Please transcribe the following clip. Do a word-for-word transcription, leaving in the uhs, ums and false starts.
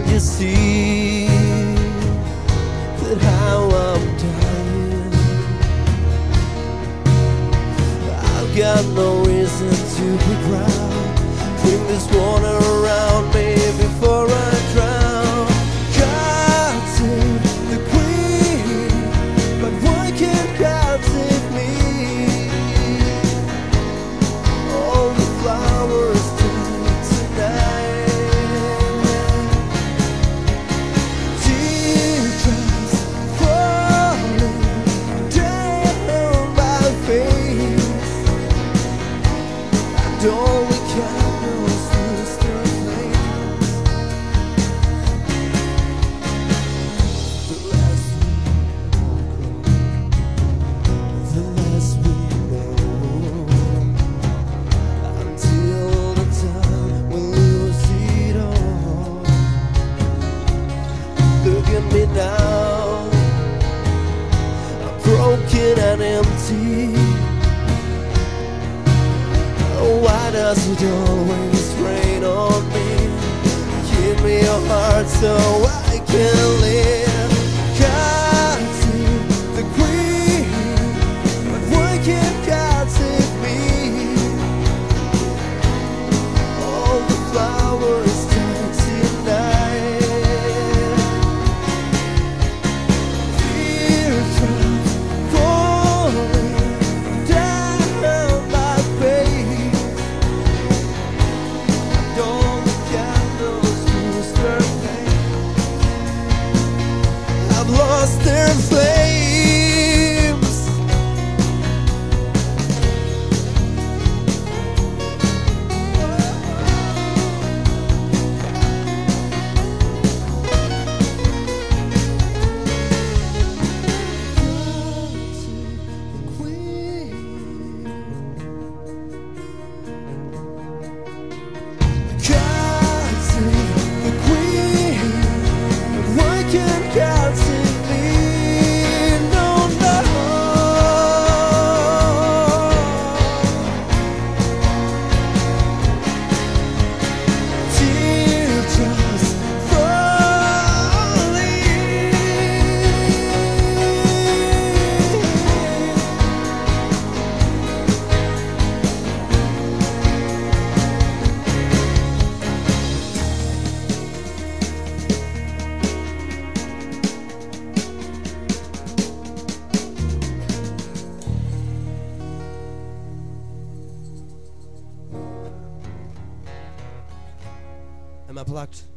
you see that how I'm dying? I've got no reason to be proud. Bring this water around me before I drown. God save the Queen, but why can't God save me? All the flowers die tonight. Teardrops falling down my face, and all we candles lose their flames. The less we know, the less we know, until the time we lose it all. Look at me now, I'm broken and empty. Why does it always rain on me? Give me your heart so I can live. God save the Queen, but why can't God save me? All the flowers die tonight. Teardrops falling down my face, all the candles lose their flame. I've lost their flames. God save the Queen, but why can't God save me? No, no. Teardrops falling. Am I plugged?